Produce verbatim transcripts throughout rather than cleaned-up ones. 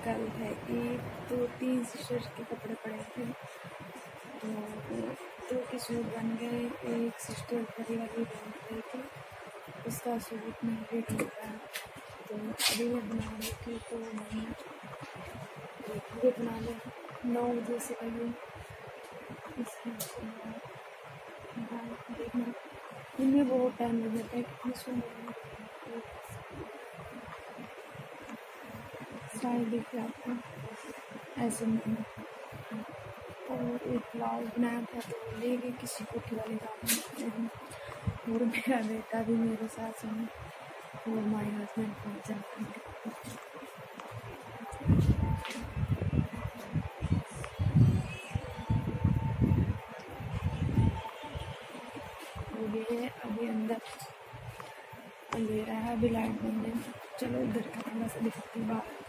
कल है ईद, तो तीन सिस्टर्स के कपड़े पड़े थे, तो दो के सूट बन गए। एक सिस्टर बड़ी वाली बन गई थी, उसका सूट नहीं रेडी हो रहा, तो अभी मैं बना रही थी, तो मैंने ये बना लिया नौ बजे से पहले। देखना इनमें बहुत टाइम लग जाता है, कितनी सुंदर स्टाइल दिख रहा था ऐसे में। और एक ब्लाउज बनाया था, तो ले गए किसी कोठी वाले गाँव, और मेरा बेटा भी मेरे साथ में, और माई हस्बैंड पहुँच जाते हैं। ये अभी अंदर अंधेरा है, अभी लाइट बंद है। चलो इधर का थोड़ा सा दिखती है बाहर,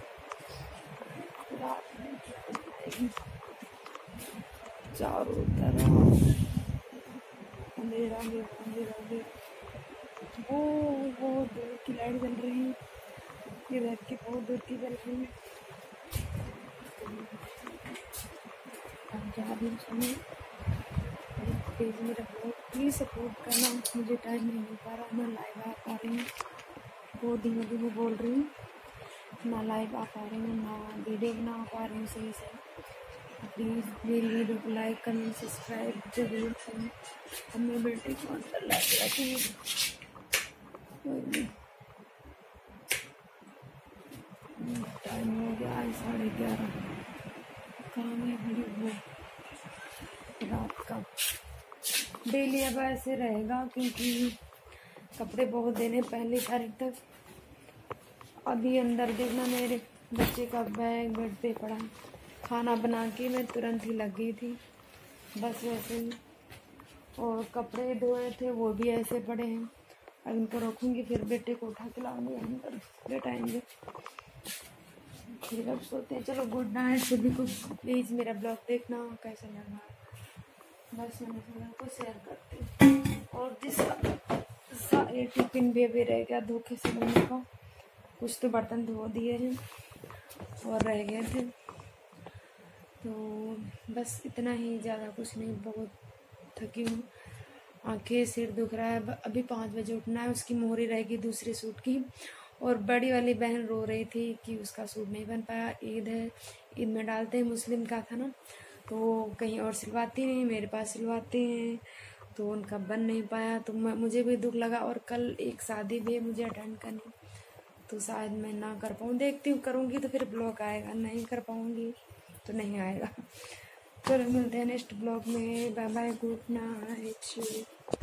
रात में चारों तरफ अंधेरा अंधेरा अंधेरा अंधेरा। वो बहुत दूर की लाइट जल रही है, इधर की बहुत दूर की जल रही है। अब जा रही सुनिए पेज मेरा बहुत प्लीज़ सपोर्ट करना, मुझे टाइम नहीं मिल पा रहा, मैं लाइव आ पा रही हूँ, बहुत धीमे धीमे बोल रही हूँ, ना लाइव आ पा रही हूँ, ना वीडियो बना पा रही हूँ सही से। प्लीज़ मेरी वीडियो को लाइक करना, सब्सक्राइब जरूर करें। अब मेरे बेटे को अंदर ला के रखेंगे, टाइम हो गया है साढ़े ग्यारह, काम है बड़ी वो रात का। डेली अब ऐसे रहेगा, क्योंकि कपड़े बहुत देने पहली तारीख तक। अभी अंदर देखना मेरे बच्चे का बैग बेड पे पड़ा, खाना बना के मैं तुरंत ही लग गई थी, बस वैसे ही। और कपड़े धोए थे वो भी ऐसे पड़े हैं, अब इनको रखूँगी, फिर बेटे को उठा के लाऊंगी, अंदर लेटाएंगे, फिर अब सोते हैं। चलो गुड नाइट सभी को। प्लीज़ मेरा ब्लॉग देखना कैसा लग रहा है, बस मैंने थोड़ा को शेयर करते हैं। और जिसका ये टिफिन भी अभी रह गया धोखे से बनने का, कुछ तो बर्तन धो दिए हैं और रह गए थे, तो बस इतना ही, ज़्यादा कुछ नहीं। बहुत थकी हूँ, आंखें सिर दुख रहा है। अभी पाँच बजे उठना है, उसकी मोहरी रहेगी दूसरे सूट की। और बड़ी वाली बहन रो रही थी कि उसका सूट नहीं बन पाया, ईद है, ईद में डालते हैं, मुस्लिम का था ना, तो कहीं और सिलवाती नहीं, मेरे पास सिलवाते हैं, तो उनका बन नहीं पाया, तो मुझे भी दुख लगा। और कल एक शादी भी है मुझे अटेंड करनी, तो शायद मैं ना कर पाऊँ, देखती हूँ, करूँगी तो फिर ब्लॉग आएगा, नहीं कर पाऊँगी तो नहीं आएगा। चलो मिलते हैं नेक्स्ट ब्लॉग में, बाय बाय, गुड नाइट।